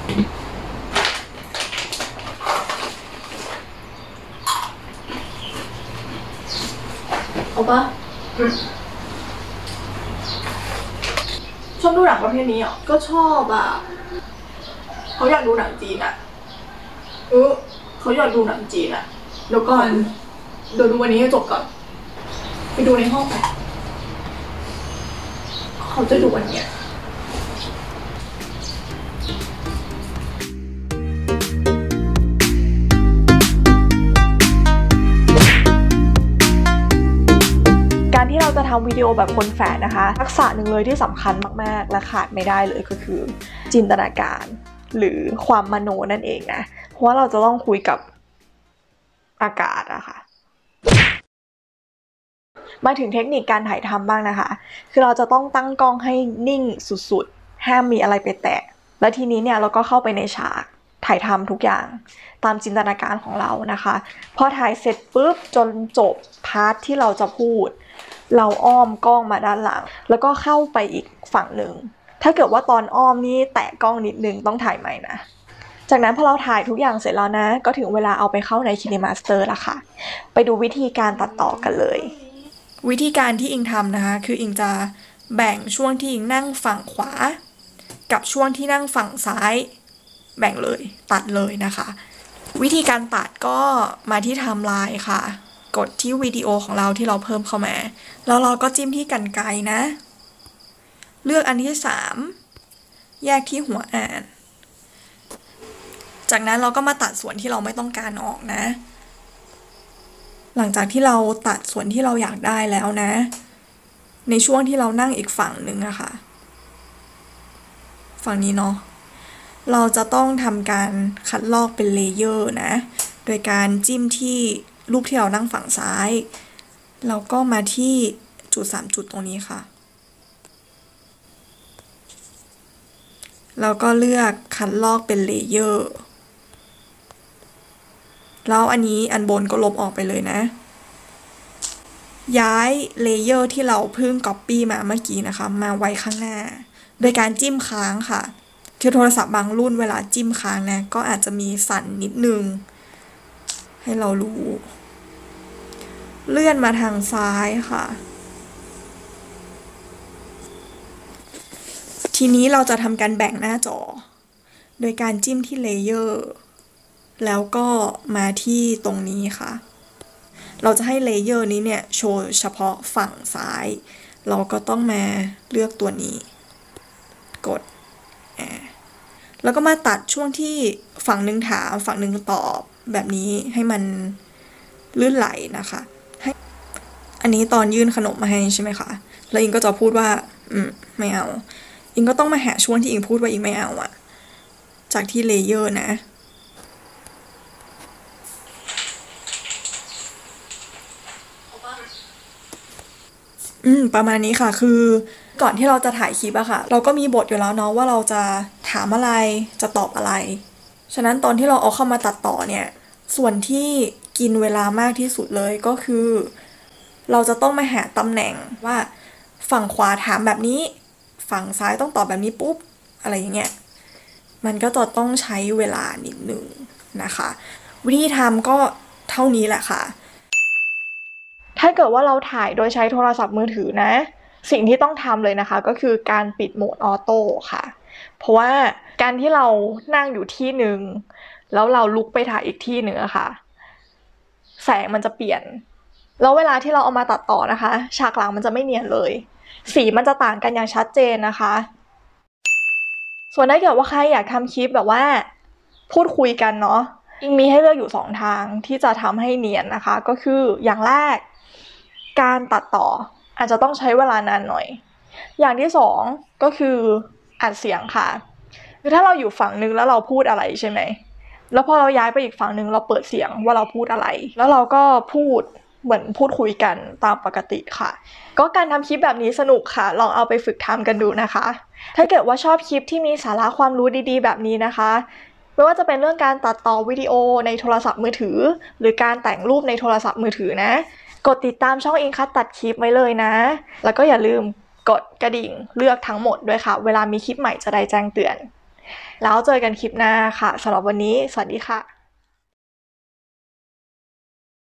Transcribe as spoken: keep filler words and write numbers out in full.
เอาปะชอบดูหนังประเภทนี้อ่ะก็ชอบอ่ะเขาอยากดูหนังจีนอ่ะเออเขาอยากดูหนังจีนอ่ะเดี๋ยวก่อนเดี๋ยวดูวันนี้ให้จบก่อนไปดูในห้องไปเขาจะดูวันเนี้ยการที่เราจะทำวิดีโอแบบคนแฝดนะคะทักษะหนึ่งเลยที่สำคัญมากๆและขาดไม่ได้เลยก็คือจินตนาการหรือความมโนนั่นเองนะเพราะว่าเราจะต้องคุยกับอากาศอะค่ะมาถึงเทคนิคการถ่ายทำบ้างนะคะคือเราจะต้องตั้งกล้องให้นิ่งสุดๆห้ามมีอะไรไปแตะและทีนี้เนี่ยเราก็เข้าไปในฉากถ่ายทำทุกอย่างตามจินตนาการของเรานะคะพอถ่ายเสร็จปุ๊บจนจบพาร์ทที่เราจะพูดเราอ้อมกล้องมาด้านหลังแล้วก็เข้าไปอีกฝั่งหนึ่งถ้าเกิดว่าตอนอ้อมนี่แตะกล้องนิดนึงต้องถ่ายใหม่นะจากนั้นพอเราถ่ายทุกอย่างเสร็จแล้วนะก็ถึงเวลาเอาไปเข้าใน KineMaster ละค่ะไปดูวิธีการตัดต่อกันเลยวิธีการที่อิงทำนะคะคืออิงจะแบ่งช่วงที่อิงนั่งฝั่งขวากับช่วงที่นั่งฝั่งซ้ายแบ่งเลยตัดเลยนะคะวิธีการตัดก็มาที่ไทม์ไลน์ค่ะกดที่วิดีโอของเราที่เราเพิ่มเข้ามาแล้วเราก็จิ้มที่กรรไกรนะเลือกอันที่สามแยกที่หัวอ่านจากนั้นเราก็มาตัดส่วนที่เราไม่ต้องการออกนะหลังจากที่เราตัดส่วนที่เราอยากได้แล้วนะในช่วงที่เรานั่งอีกฝั่งหนึ่งอะค่ะฝั่งนี้เนาะเราจะต้องทำการคัดลอกเป็นเลเยอร์นะโดยการจิ้มที่รูปที่เรานั่งฝั่งซ้ายแล้วก็มาที่จุดสามจุดตรงนี้ค่ะแล้วก็เลือกคัดลอกเป็นเลเยอร์แล้วอันนี้อันบนก็ลบออกไปเลยนะย้ายเลเยอร์ที่เราเพิ่ง Copy มาเมื่อกี้นะคะมาไว้ข้างหน้าโดยการจิ้มค้างค่ะคือโทรศัพท์บางรุ่นเวลาจิ้มค้างนะก็อาจจะมีสั่นนิดนึงให้เรารู้เลื่อนมาทางซ้ายค่ะทีนี้เราจะทำการแบ่งหน้าจอโดยการจิ้มที่เลเยอร์แล้วก็มาที่ตรงนี้ค่ะเราจะให้เลเยอร์นี้เนี่ยโชว์เฉพาะฝั่งซ้ายเราก็ต้องมาเลือกตัวนี้กดแล้วก็มาตัดช่วงที่ฝั่งหนึ่งถามฝั่งหนึ่งตอบแบบนี้ให้มันลื่นไหลนะคะให้อันนี้ตอนยื่นขนมมาให้ใช่ไหมคะแล้วอิงก็จะพูดว่าอืมไม่เอาอิงก็ต้องมาหาช่วงที่อิงพูดว่าอิงไม่เอาอะจากที่เลเยอร์นะอืมประมาณนี้ค่ะคือก่อนที่เราจะถ่ายคลิปอะค่ะเราก็มีบทอยู่แล้วเนาะว่าเราจะถามอะไรจะตอบอะไรฉะนั้นตอนที่เราเอาเข้ามาตัดต่อเนี่ยส่วนที่กินเวลามากที่สุดเลยก็คือเราจะต้องมาหาตำแหน่งว่าฝั่งขวาถามแบบนี้ฝั่งซ้ายต้องตอบแบบนี้ปุ๊บอะไรอย่างเงี้ยมันก็จะต้องใช้เวลานิดนึงนะคะวิธีทำก็เท่านี้แหละค่ะถ้าเกิดว่าเราถ่ายโดยใช้โทรศัพท์มือถือนะสิ่งที่ต้องทำเลยนะคะก็คือการปิดโหมดออโต้ค่ะเพราะว่าการที่เรานั่งอยู่ที่หนึ่งแล้วเราลุกไปถ่ายอีกที่หนึ่งอะค่ะแสงมันจะเปลี่ยนแล้วเวลาที่เราเอามาตัดต่อนะคะฉากหลังมันจะไม่เนียนเลยสีมันจะต่างกันอย่างชัดเจนนะคะส่วนถ้าเกิดว่าใครอยากทำคลิปแบบว่าพูดคุยกันเนาะอิงมีให้เลือกอยู่สองทางที่จะทำให้เนียนนะคะก็คืออย่างแรกการตัดต่ออาจจะต้องใช้เวลานานหน่อยอย่างที่สองก็คืออัดเสียงค่ะคือถ้าเราอยู่ฝั่งนึงแล้วเราพูดอะไรใช่ไหมแล้วพอเราย้ายไปอีกฝั่งนึงเราเปิดเสียงว่าเราพูดอะไรแล้วเราก็พูดเหมือนพูดคุยกันตามปกติค่ะก็การทำคลิปแบบนี้สนุกค่ะลองเอาไปฝึกทำกันดูนะคะถ้าเกิดว่าชอบคลิปที่มีสาระความรู้ดีๆแบบนี้นะคะไม่ว่าจะเป็นเรื่องการตัดต่อวิดีโอในโทรศัพท์มือถือหรือการแต่งรูปในโทรศัพท์มือถือนะกดติดตามช่องอิงคัทตัดคลิปไว้เลยนะแล้วก็อย่าลืมกดกระดิ่งเลือกทั้งหมดด้วยค่ะเวลามีคลิปใหม่จะได้แจ้งเตือนแล้วเจอกันคลิปหน้าค่ะสำหรับวันนี้สวัสดีค่ะ